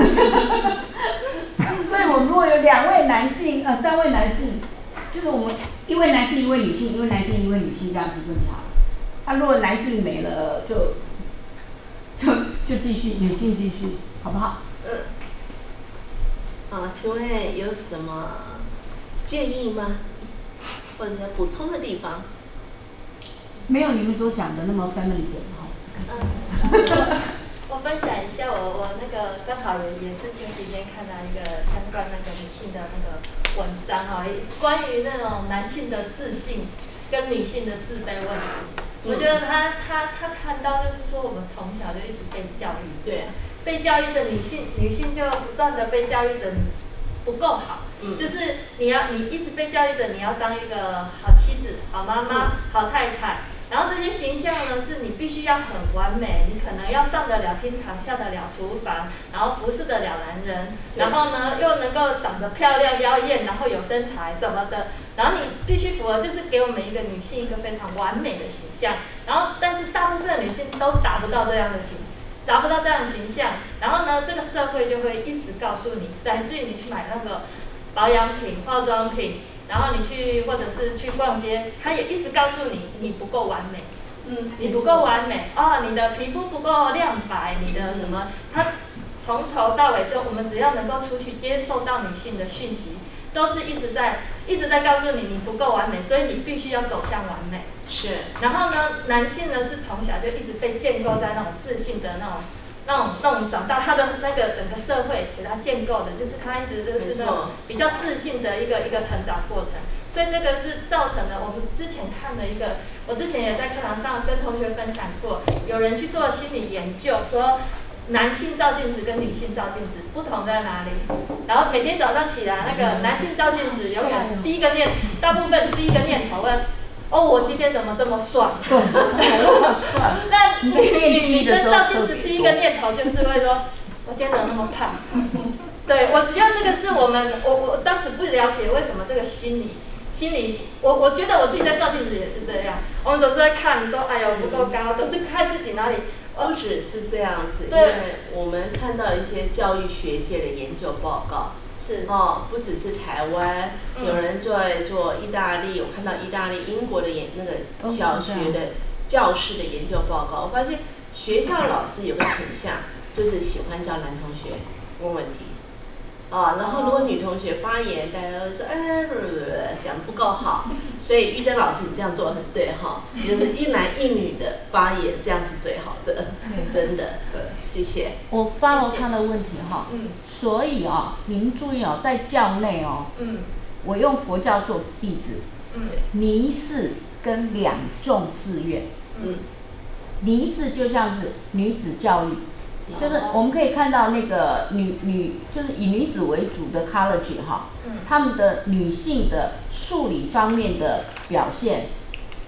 所以，我们如果有两位男性，呃，三位男性，就是我们一位男性，一位女性，一位男性，一位女性这样提问就好了。那、啊、如果男性没了，就就就继续，女性继续，好不好？ 嗯。啊，请问有什么建议吗？或者要补充的地方？ 没有你们所想的那么 family 的哈。 嗯。我分享一下我我那个刚好也也是前几天看到一个相关那个女性的那个文章哈，关于那种男性的自信跟女性的自卑问题。嗯、我觉得他他他看到就是说我们从小就一直被教育，对，被教育的女性女性就不断的被教育的不够好，嗯、就是你要你一直被教育着你要当一个好妻子、好妈妈、嗯、好太太。然后这些形象呢，是你必须要很完美，你可能要上得了厅堂，下得了厨房，然后服侍得了男人，然后呢又能够长得漂亮妖艳，然后有身材什么的，然后你必须符合，就是给我们一个女性一个非常完美的形象。然后，但是大部分的女性都达不到这样的形，达不到这样的形象。然后呢，这个社会就会一直告诉你，乃至于你去买那个保养品、化妆品。然后你去或者是去逛街，他也一直告诉你你不够完美，嗯，你不够完美哦，你的皮肤不够亮白，你的什么，他从头到尾都，我们只要能够出去接受到女性的讯息，都是一直在一直在告诉你你不够完美，所以你必须要走向完美。是。然后呢，男性呢是从小就一直被建构在那种自信的那种。那种那种长大，他的那个整个社会给他建构的，就是他一直就是那种比较自信的一个一个成长过程，所以这个是造成了我们之前看的一个，我之前也在课堂上跟同学分享过，有人去做心理研究，说男性照镜子跟女性照镜子不同在哪里，然后每天早上起来，那个男性照镜子永远第一个念，大部分第一个念头问。哦，我今天怎么这么帅？对，我好帅。那女女生照镜子第一个念头就是会说，我今天怎么那么胖？对，我觉得这个是我们，我我当时不了解为什么这个心理，心理，我我觉得我自己在照镜子也是这样，我们总是在看说，哎呦不够高，总是看自己哪里。 不只是这样子，因为我们看到一些教育学界的研究报告。是哦，不只是台湾，嗯、有人在做意大利，我看到意大利、英国的研那个小学的教师的研究报告，我发现学校老师有个倾向，就是喜欢教男同学问问题，啊，然后如果女同学发言，大家都说哎，讲得不够好，所以玉珍老师你这样做很对哈，就是一男一女的发言，这样是最好的，真的，谢谢。 我 follow 他的问题哈，嗯。所以哦，您注意哦，在教内哦，嗯，我用佛教做例子，嗯，尼寺跟两众寺院，嗯，尼寺就像是女子教育，嗯、就是我们可以看到那个女女，就是以女子为主的 college 哈，嗯，他们的女性的数理方面的表现，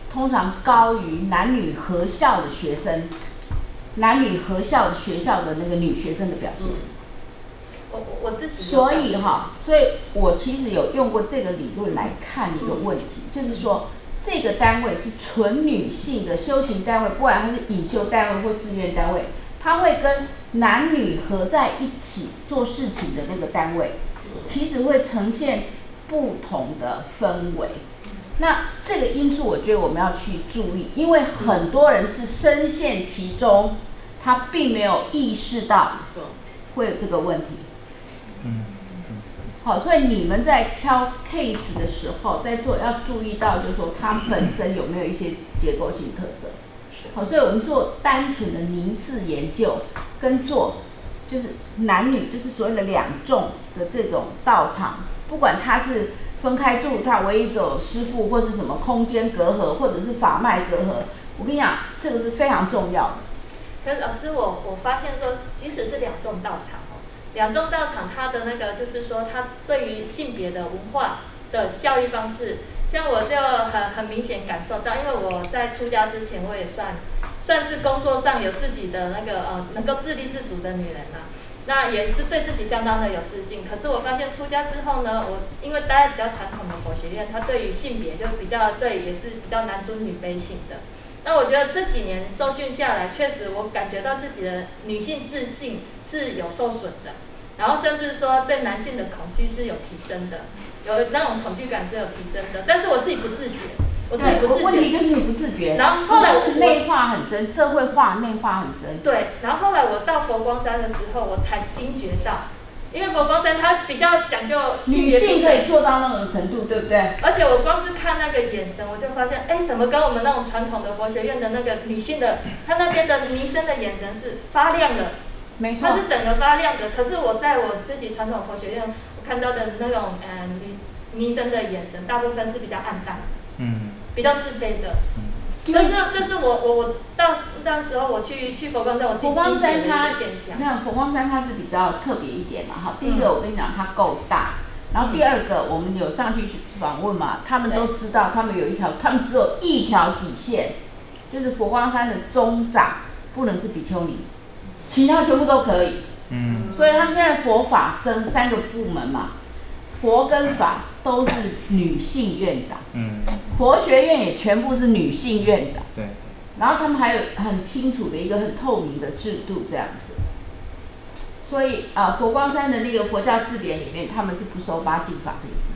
通常高于男女合校的学生，男女合校学校的那个女学生的表现。 我我自己。 所以哈，所以我其实有用过这个理论来看一个问题，就是说这个单位是纯女性的修行单位，不管它是隐修单位或寺院单位，它会跟男女合在一起做事情的那个单位，其实会呈现不同的氛围。那这个因素，我觉得我们要去注意，因为很多人是深陷其中，他并没有意识到会有这个问题。 嗯， 好，所以你们在挑 case 的时候，在做要注意到，就是说它本身有没有一些结构性特色。好，所以我们做单纯的凝视研究，跟做就是男女，就是所谓的两众的这种道场，不管它是分开住，它唯一走师父或是什么空间隔阂，或者是法脉隔阂，我跟你讲，这个是非常重要的。 可是老师我，我发现说，即使是两众道场哦，两众道场它的那个就是说，它对于性别的文化的教育方式，像我就很很明显感受到，因为我在出家之前，我也算算是工作上有自己的那个呃能够自立自主的女人啦、啊。那也是对自己相当的有自信，可是我发现出家之后呢，我因为待在比较传统的佛学院，它对于性别就比较对，也是比较男尊女卑性的。那我觉得这几年受训下来，确实我感觉到自己的女性自信是有受损的，然后甚至说对男性的恐惧是有提升的，有那种恐惧感是有提升的，但是我自己不自觉。我自己不自觉， 问题就是你不自觉。 然后后来我内化很深，社会化内化很深。 对，然后后来我到佛光山的时候，我才惊觉到，因为佛光山它比较讲究女性可以做到那种程度，对不对？ 而且我光是看那个眼神，我就发现，哎，怎么跟我们那种传统的佛学院的那个女性的，她那边的尼僧的眼神是发亮的， 没错， 它是整个发亮的。可是我在我自己传统佛学院，我看到的那种呃尼尼僧的眼神，大部分是比较暗淡。 嗯， 比较自卑的，但是这是我我我到到时候我去去佛光山，我自己惊觉的一个现象。 你看佛光山它是比较特别一点嘛，哈，第一个我跟你讲它够大，然后第二个我们有上去访问嘛，他们都知道他们有一条，他们只有一条底线，就是佛光山的宗长不能是比丘尼，其他全部都可以。 嗯， 所以他们现在佛法生三个部门嘛。佛跟法都是女性院长， 嗯， 佛学院也全部是女性院长， 对， 然后他们还有很清楚的一个很透明的制度这样子，所以啊、呃，佛光山的那个佛教字典里面，他们是不收八敬法这个字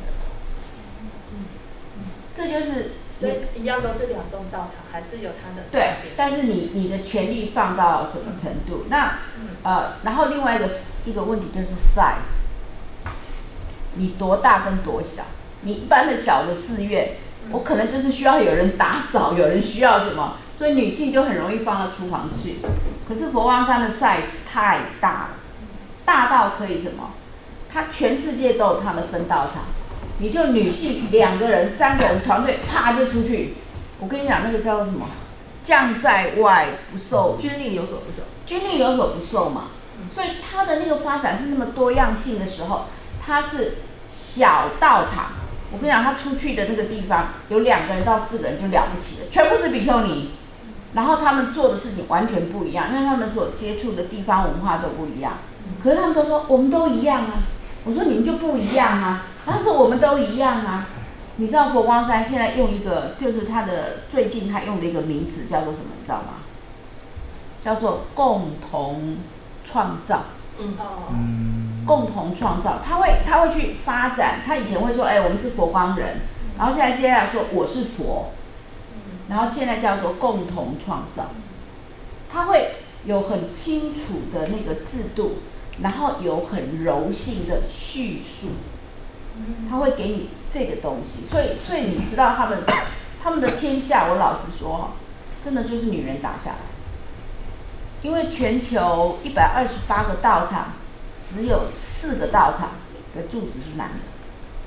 的，这就是所以一样都是两众道场，还是有它的对，但是你你的权力放到什么程度？那呃，然后另外一个一个问题就是 size。你多大跟多小？你一般的小的寺院，我可能就是需要有人打扫，有人需要什么，所以女性就很容易放到厨房去。可是佛光山的 size 太大了，大到可以什么？它全世界都有它的分道场，你就女性两个人、三个人团队，啪就出去。我跟你讲，那个叫做什么？将在外不受， 军令有所不受， 军令有所不受嘛。所以它的那个发展是那么多样性的时候。它是小道场，我跟你讲，他出去的那个地方有两个人到四个人就了不起了，全部是比丘尼，然后他们做的事情完全不一样，因为他们所接触的地方文化都不一样。可是他们都说我们都一样啊，我说你们就不一样啊，他说我们都一样啊。你知道佛光山现在用一个，就是他的最近他用的一个名词叫做什么？你知道吗？叫做共同创造。 嗯嗯。 共同创造，他会他会去发展。他以前会说，哎、欸，我们是佛光人，然后现在现在说我是佛，然后现在叫做共同创造。他会有很清楚的那个制度，然后有很柔性的叙述，他会给你这个东西。所以所以你知道他们他们的天下，我老实说哈，真的就是女人打下来，因为全球一百二十八个道场。只有四个道场的住持是男的，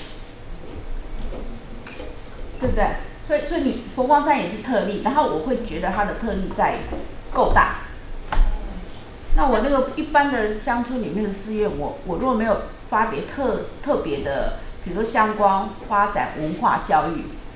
对不对？所以，所以你佛光山也是特例，然后我会觉得它的特例在够大。那我那个一般的乡村里面的寺院，我我如果没有发别特特别的，比如说相关发展文化教育，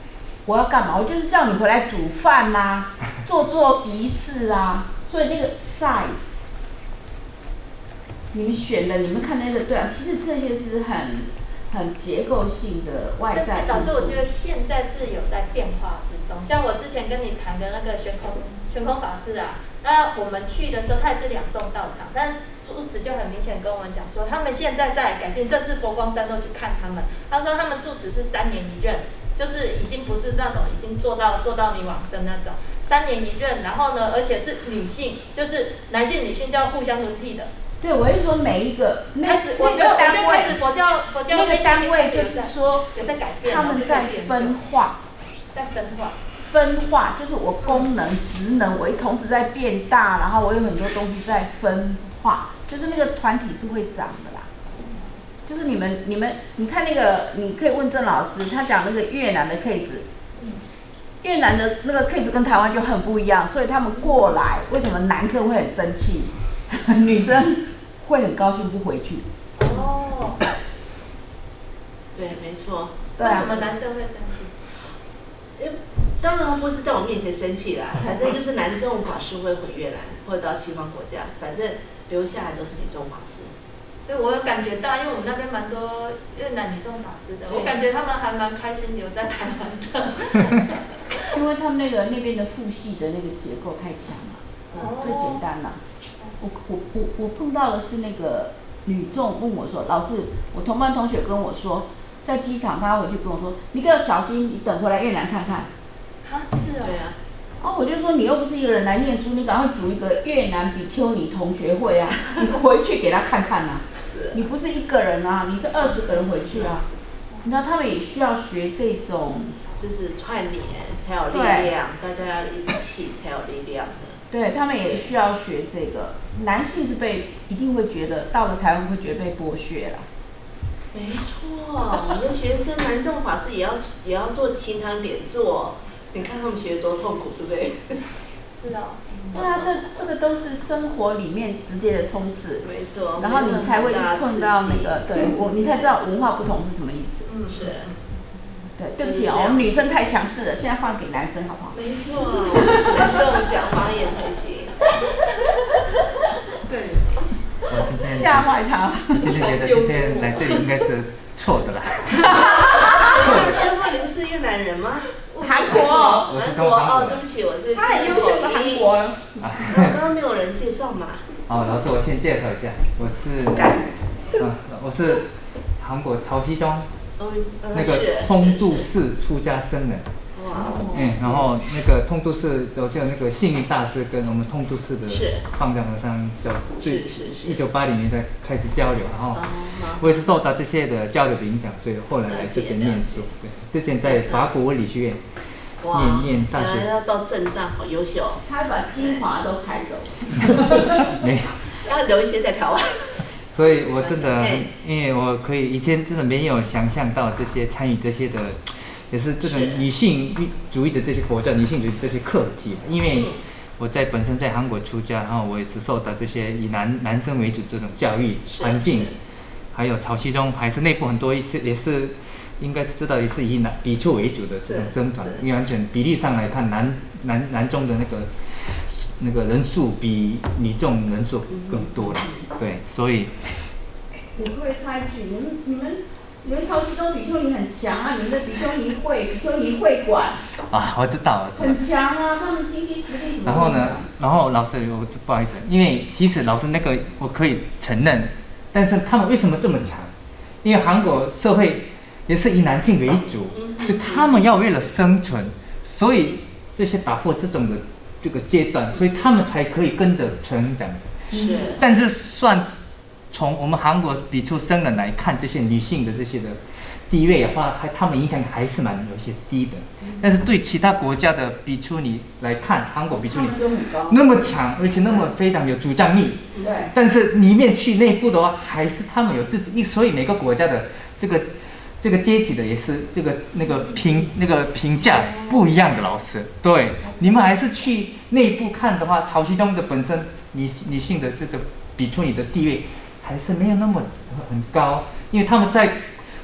我要干嘛？我就是叫你回来煮饭啦、啊，做做仪式啊。所以那个 size， 你们选的，你们看那个对啊，其实这些是很很结构性的外在。 但是老师，我觉得现在是有在变化之中。像我之前跟你谈的那个悬空悬空法师啊，那我们去的时候，他也是两众道场，但住持就很明显跟我们讲说，他们现在在改进，甚至佛光山都去看他们。他说他们住持是三年一任，就是已经不是那种已经做到做到你往生那种，三年一任，然后呢，而且是女性，就是男性女性就要互相轮替的。 对，我是说每一个开始，我觉得我觉得开始佛教佛教那个单位就是说有在改变， 他们在分化， 在分化。 分化就是我功能、职能，我一同时在变大，然后我有很多东西在分化，就是那个团体是会长的啦。就是你们你们你看那个，你可以问郑老师，他讲那个越南的 case， 越南的那个 case 跟台湾就很不一样，所以他们过来，为什么男生会很生气，女生会很高兴不回去？ 哦， 对，没错。 为什么男生会生气？ 当然不是在我面前生气啦，反正就是男众法师会回越南或者到西方国家，反正留下来都是女众法师。 对，我有感觉到，因为我们那边蛮多越南女众法师的，我感觉他们还蛮开心留在台湾的。 因为他们那个那边的父系的那个结构太强了，嗯，最简单了。我我我我碰到的是那个女众问我说，老师，我同班同学跟我说，在机场他回去跟我说，你给我小心，你等回来越南看看。 啊，是哦。 对啊。 哦，我就说你又不是一个人来念书，你赶快组一个越南比丘尼同学会啊，你回去给他看看啊。你不是一个人啊，你是二十个人回去啊。你知道他们也需要学这种， 就是串联才有力量，大家要一起才有力量的。 对他们也需要学这个。男性是被一定会觉得到了台湾会觉得被剥削了。 没错，我们的学生男众法师也要也要做勤行点做，你看他们学得多痛苦，对不对？ 是哦。 对啊，这这个都是生活里面直接的冲刺。 没错。 然后你才会碰到那个，对我你才知道文化不同是什么意思。 嗯，是。 对，对不起哦，我们女生太强势了，现在换给男生好不好？ 没错，我们只能这种讲方言才行。 对。 我今天吓坏他。 我今天觉得今天来这里应该是错的啦。 申慧玲是越南人吗？ 韩国。 韩国哦，对不起，我是。 他很优秀的韩国。 刚刚没有人介绍嘛。 哦，老师，我先介绍一下，我是，啊，我是韩国潮汐中那个通度寺出家僧人。哇。嗯，然后那个通度寺，就像那个幸运大师跟我们通度寺的放藏和尚，就对，一九八零年代开始交流，然后我也是受到这些的交流的影响，所以后来来这边念书。对，之前在法国文理学院。念念大学， 要到正大，好优秀。 他把精华都采走。 没有。 要留一些在台湾。 所以我真的，因为我可以以前真的没有想象到这些参与这些的，也是这种女性主义的这些佛教女性主义这些课题。因为我在本身在韩国出家，然后我也是受到这些以男男生为主这种教育环境，还有潮汐中还是内部很多一些也是。应该是知道也是以男比丘为主的这种僧团，因为完全比例上来看，男男男众的那个那个人数比女众人数更多了，对，所以。 我可不可以插一句？你们你们你们潮汐中比丘尼很强啊！你们的比丘尼会比丘尼会馆。 啊，我知道，我知道。 很强啊，他们经济实力什么。 然后呢，然后老师，我不好意思，因为其实老师那个我可以承认，但是他们为什么这么强？因为韩国社会。也是以男性为主，所以他们要为了生存，所以这些打破这种的这个阶段，所以他们才可以跟着成长。 是。 但是算从我们韩国比丘僧人来看，这些女性的这些的地位的话，还他们影响还是蛮有一些低的。但是对其他国家的比丘尼来看，韩国比丘尼那么强，而且那么非常有主张力。 对。 但是里面去内部的话，还是他们有自己，所以每个国家的这个。这个阶级的也是这个那个评那个评价不一样的老师，对，你们还是去内部看的话，潮汐中的本身女女性的这个比丘尼的地位还是没有那么很高，因为他们在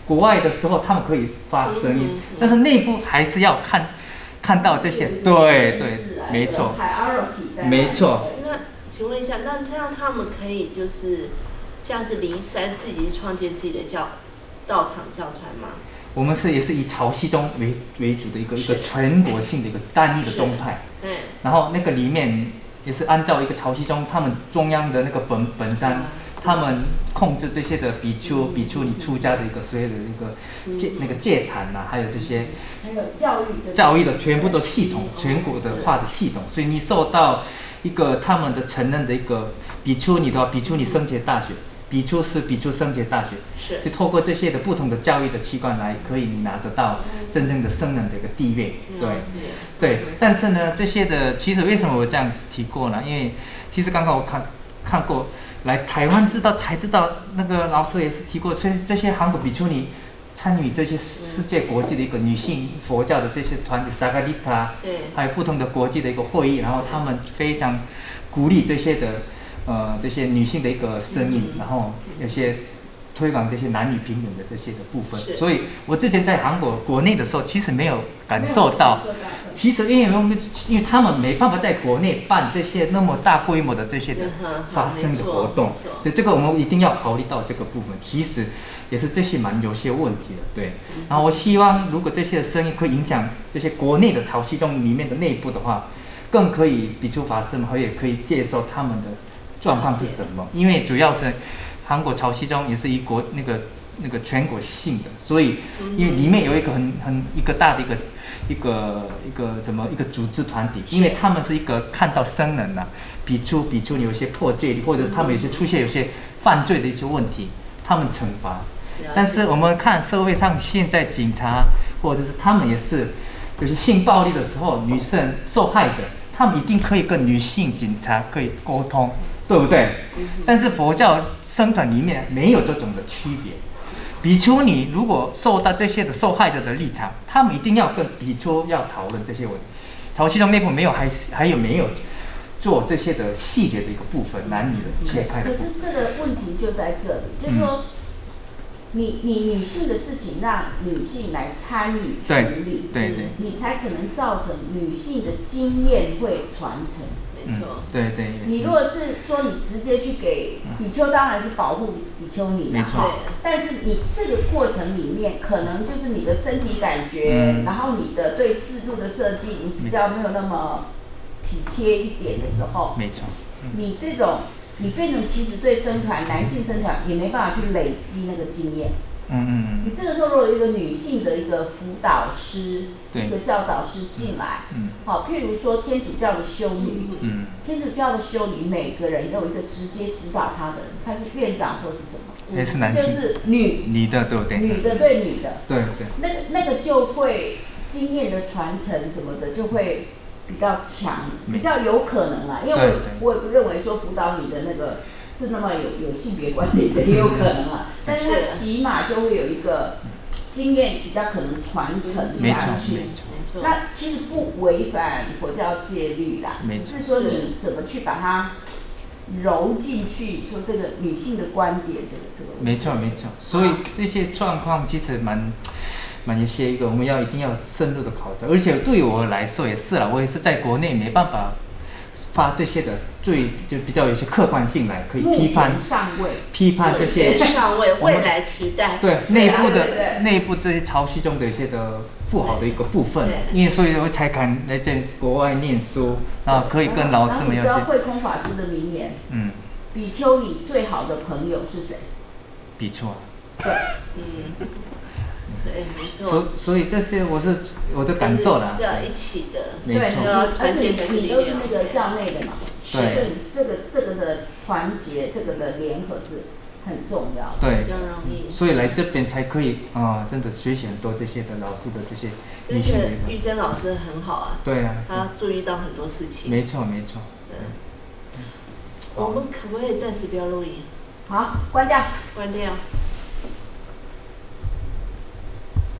国外的时候他们可以发声音， 嗯嗯、 但是内部还是要看看到这些，对对，没错，没错。 那请问一下，那这样他们可以就是像是骊山自己创建自己的教道场教团吗？ 我们是也是以潮汐宗为为主的一个一个全国性的一个单一的宗派， 嗯， 然后那个里面也是按照一个潮汐宗他们中央的那个本本山，他们控制这些的比丘、比丘尼出家的一个所有的一个戒那个戒坛呐，还有这些还有教育的教育的全部都系统全国的化的系统，所以你受到一个他们的承认的一个比丘尼的话，比丘尼升阶大学。比丘是比丘升阶大学， 是， 就透过这些的不同的教育的器官来，可以你拿得到真正的僧人的一个地位，对，对。但是呢，这些的其实为什么我这样提过呢？因为其实刚刚我看看过来台湾知道才知道，那个老师也是提过，这这些韩国比丘尼参与这些世界国际的一个女性佛教的这些团体，萨嘎利塔， 对， 还有不同的国际的一个会议，然后他们非常鼓励这些的。呃，这些女性的一个声音，然后有些推广这些男女平等的这些的部分。所以我之前在韩国国内的时候，其实没有感受到。其实因为我们因为他们没办法在国内办这些那么大规模的这些的发生的活动，所以这个我们一定要考虑到这个部分。其实也是这些蛮有些问题的，对。然后我希望如果这些声音会影响这些国内的潮汐宗里面的内部的话，更可以比丘法师们也可以接受他们的。状况是什么？因为主要是韩国潮汐宗也是一国那个那个全国性的，所以因为里面有一个很很一个大的一个一个一个什么一个组织团体，因为他们是一个看到僧人呐、啊，比丘比丘尼有些破戒律，或者是他们有些出现有些犯罪的一些问题，他们惩罚。但是我们看社会上现在警察或者是他们也是有些性暴力的时候，女生受害者，他们一定可以跟女性警察可以沟通。对不对？但是佛教僧团里面没有这种的区别。比丘尼如果受到这些的受害者的立场，他们一定要跟比丘要讨论这些问题。潮汐宗内部没有还还有没有做这些的细节的一个部分，男女的切开的部分。 可是这个问题就在这里，就是说，你你女性的事情让女性来参与处理， 对对对， 你才可能造成女性的经验会传承。 没错， 嗯、对对。 你如果是说你直接去给比丘，当然是保护比丘尼没错。 但是你这个过程里面，可能就是你的身体感觉，嗯、然后你的对制度的设计，你比较没有那么体贴一点的时候， 没错。 嗯、你这种你变成其实对僧团男性僧团也没办法去累积那个经验。 嗯嗯嗯。 你这个时候如果有一个女性的一个辅导师，一个教导师进来，嗯，好，譬如说天主教的修女，嗯，天主教的修女每个人都有一个直接指导她的人，她是院长或是什么， 也是男性， 就是女女的对不对？ 女的对女的， 对对， 那个那个就会经验的传承什么的就会比较强，比较有可能啦，因为我我也不认为说辅导你的那个。是那么有有性别观点的也有可能啊，但是它起码就会有一个经验比较可能传承下去。那其实不违反佛教戒律啦，只是说你怎么去把它揉进去，说这个女性的观点，这个这个。 没错没错，所以这些状况其实蛮蛮一些一个我们要一定要深入的考察，而且对我来说也是啦，我也是在国内没办法。发这些的最就比较有些客观性来可以批判批判这些上位未来期待对内部的内部这些潮汐中的一些的不好的一个部分，因为所以我才敢来在国外念书啊，可以跟老师们有些。 你知道慧空法师的名言？嗯，比丘尼最好的朋友是谁？ 比丘。 对， 嗯。对，没错。 所所以这些我是我的感受啦。 这样一起的， 没错。 而且你都是那个教内的嘛， 所以这个这个的团结，这个的联合是很重要的， 对， 比较容易。 所以来这边才可以啊、呃，真的学习很多这些的老师的这些。 跟着玉珍老师很好啊。 对啊。 他注意到很多事情。 没错没错。 对。我们可不可以暂时不要录音？ 好，关掉。 关掉。